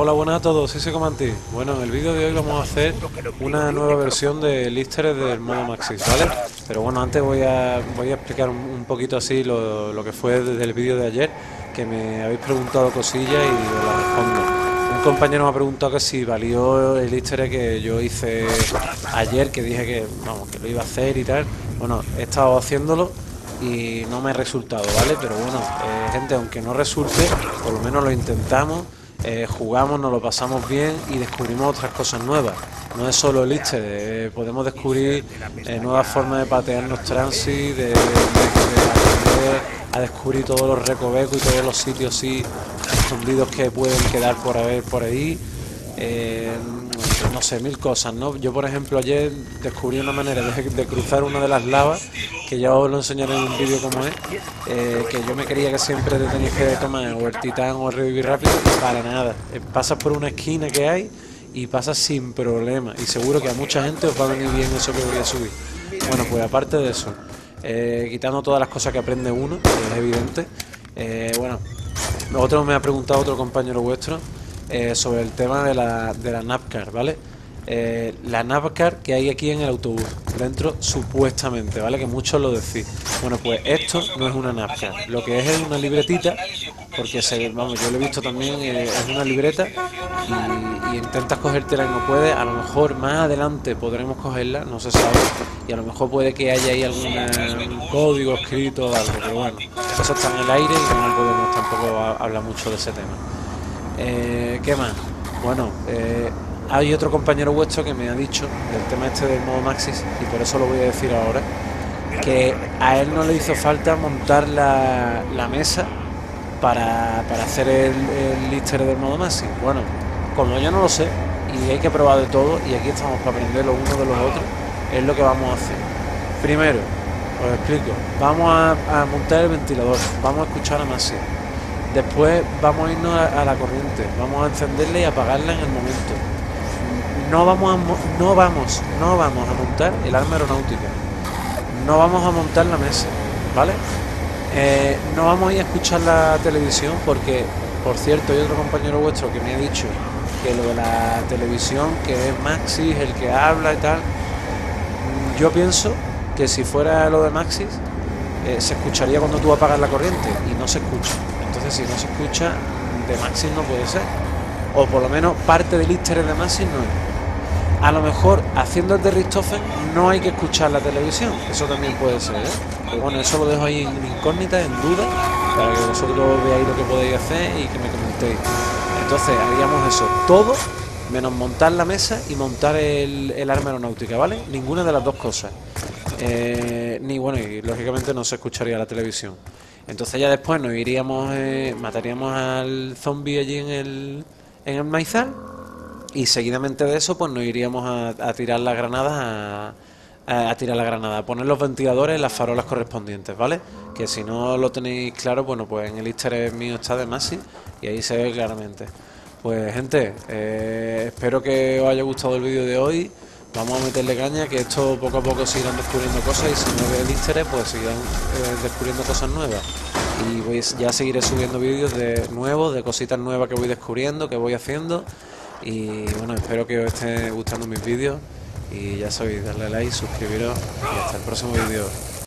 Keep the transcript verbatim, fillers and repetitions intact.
Hola, buenas a todos, sí, soy Comanti. Bueno, en el vídeo de hoy vamos a hacer una nueva versión del easter egg del modo Maxis, ¿vale? Pero bueno, antes voy a, voy a explicar un, un poquito así lo, lo que fue desde el vídeo de ayer, que me habéis preguntado cosillas y os las respondo. Un compañero me ha preguntado que si valió el easter egg que yo hice ayer, que dije que, vamos, que lo iba a hacer y tal. Bueno, he estado haciéndolo y no me ha resultado, ¿vale? Pero bueno, eh, gente, aunque no resulte, por lo menos lo intentamos. Eh, jugamos, nos lo pasamos bien y descubrimos otras cosas nuevas. No es solo el easter, eh, podemos descubrir eh, nuevas formas de patearnos transi, de, de, de aprender a descubrir todos los recovecos y todos los sitios sí escondidos que pueden quedar por haber por ahí. Eh, no sé, mil cosas, ¿no? Yo, por ejemplo, ayer descubrí una manera de, de cruzar una de las lavas, que ya os lo enseñaré en un vídeo como es, eh, que yo me creía que siempre te tenías que tomar o el titán o el revivir rápido, y para nada. Eh, pasas por una esquina que hay y pasas sin problema, y seguro que a mucha gente os va a venir bien eso que voy a subir. Bueno, pues aparte de eso, eh, quitando todas las cosas que aprende uno, que es evidente, eh, bueno, otro me ha preguntado otro compañero vuestro, Eh, sobre el tema de la, de la NAVCAR, ¿vale? Eh, la NAVCAR que hay aquí en el autobús, dentro supuestamente, ¿vale? Que muchos lo decís. Bueno, pues esto no es una NAVCAR, lo que es es una libretita, porque se, vamos, yo lo he visto también, eh, es una libreta y, y intentas cogértela y no puedes. A lo mejor más adelante podremos cogerla, no se sabe, y a lo mejor puede que haya ahí algún código escrito o algo, pero bueno, eso está en el aire y no podemos tampoco hablar mucho de ese tema. Eh, ¿Qué más? Bueno, eh, hay otro compañero vuestro que me ha dicho del tema este del modo Maxis, y por eso lo voy a decir ahora, que a él no le hizo falta montar la, la mesa para, para hacer el, el easter del modo Maxis. Bueno, como yo no lo sé y hay que probar de todo, y aquí estamos para aprender los unos de los otros, es lo que vamos a hacer. Primero, os explico, vamos a, a montar el ventilador, vamos a escuchar a Maxis. Después vamos a irnos a, a la corriente, vamos a encenderla y apagarla en el momento. No vamos a, no vamos, no vamos a montar el arma aeronáutica. No vamos a montar la mesa, ¿vale? Eh, no vamos a ir a escuchar la televisión porque, por cierto, hay otro compañero vuestro que me ha dicho que lo de la televisión, que es Maxis el que habla y tal. Yo pienso que si fuera lo de Maxis, eh, se escucharía cuando tú apagas la corriente y no se escucha. Entonces, si no se escucha, de Maxis no puede ser. O por lo menos parte del easter egg de Maxis no es. A lo mejor, haciendo el de Richthofen, no hay que escuchar la televisión. Eso también puede ser, ¿eh? Pero bueno, eso lo dejo ahí en incógnita, en duda, para que vosotros veáis lo que podéis hacer y que me comentéis. Entonces, haríamos eso. Todo, menos montar la mesa y montar el, el arma aeronáutica, ¿vale? Ninguna de las dos cosas. Eh, ni bueno, y lógicamente no se escucharía la televisión. Entonces ya después nos iríamos, eh, mataríamos al zombie allí en el, en el maizal, y seguidamente de eso pues nos iríamos a, a tirar las granadas a, a, a tirar la granada, a poner los ventiladores en las farolas correspondientes, ¿vale? Que si no lo tenéis claro, bueno, pues en el easter egg mío está de Maxis y ahí se ve claramente. Pues gente, eh, espero que os haya gustado el vídeo de hoy. Vamos a meterle caña, que esto poco a poco sigan descubriendo cosas, y si no ve el easter egg, pues sigan eh, descubriendo cosas nuevas. Y voy, ya seguiré subiendo vídeos de nuevos, de cositas nuevas que voy descubriendo, que voy haciendo. Y bueno, espero que os estén gustando mis vídeos. Y ya sabéis, darle like, suscribiros y hasta el próximo vídeo.